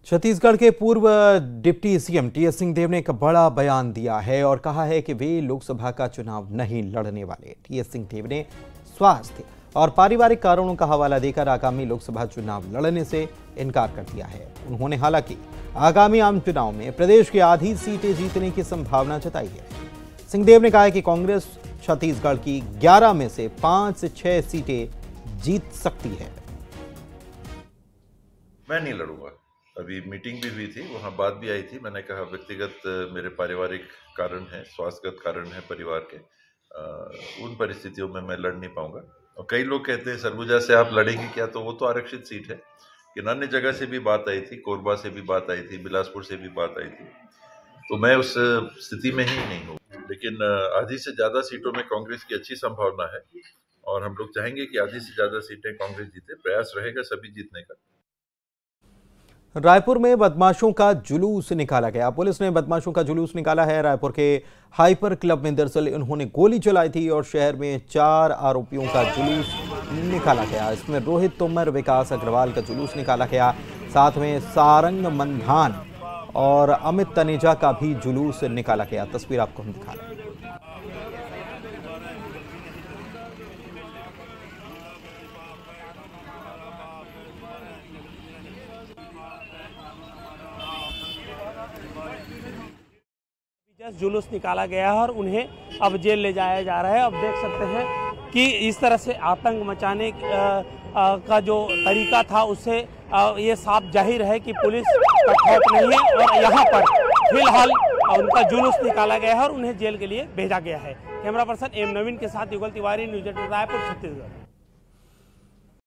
छत्तीसगढ़ के पूर्व deputy CM TS Singhdeo ने एक बड़ा बयान दिया है और कहा है कि वे लोकसभा का चुनाव नहीं लड़ने वाले। टीएस सिंहदेव ने स्वास्थ्य और पारिवारिक कारणों का हवाला देकर आगामी लोकसभा चुनाव लड़ने से इनकार कर दिया है। उन्होंने हालांकि आगामी आम चुनाव में प्रदेश की आधी सीटें जीतने की संभावना जताई है। सिंहदेव ने कहा है कि कांग्रेस छत्तीसगढ़ की 11 में से 5 से 6 सीटें जीत सकती है। मैं नहीं लड़ूंगा। अभी मीटिंग भी हुई थी, वहाँ बात भी आई थी। मैंने कहा व्यक्तिगत मेरे पारिवारिक कारण है, स्वास्थ्यगत कारण है परिवार के, उन परिस्थितियों में मैं लड़ नहीं पाऊंगा। और कई लोग कहते हैं सरगुजा से आप लड़ेंगे क्या, तो वो तो आरक्षित सीट है। कि अन्य जगह से भी बात आई थी, कोरबा से भी बात आई थी, बिलासपुर से भी बात आई थी, तो मैं उस स्थिति में ही नहीं हूँ। लेकिन आधी से ज़्यादा सीटों में कांग्रेस की अच्छी संभावना है और हम लोग चाहेंगे कि आधी से ज़्यादा सीटें कांग्रेस जीते। प्रयास रहेगा सभी जीतने का। रायपुर में बदमाशों का जुलूस निकाला गया। पुलिस ने बदमाशों का जुलूस निकाला है। रायपुर के हाइपर क्लब में दरअसल इन्होंने गोली चलाई थी और शहर में 4 आरोपियों का जुलूस निकाला गया। इसमें रोहित तोमर, विकास अग्रवाल का जुलूस निकाला गया। साथ में सारंग मंधान और अमित तनेजा का भी जुलूस निकाला गया। तस्वीर आपको हम दिखा रहे हैं। जुलूस निकाला गया है और उन्हें अब जेल ले जाया जा रहा है। अब देख सकते हैं कि इस तरह से आतंक मचाने का जो तरीका था उससे ये साफ जाहिर है कि पुलिस का खौफ नहीं है। और यहाँ पर फिलहाल उनका जुलूस निकाला गया है और उन्हें जेल के लिए भेजा गया है। कैमरा पर्सन एम नवीन के साथ युगल तिवारी, न्यूज़ 18 रायपुर, छत्तीसगढ़।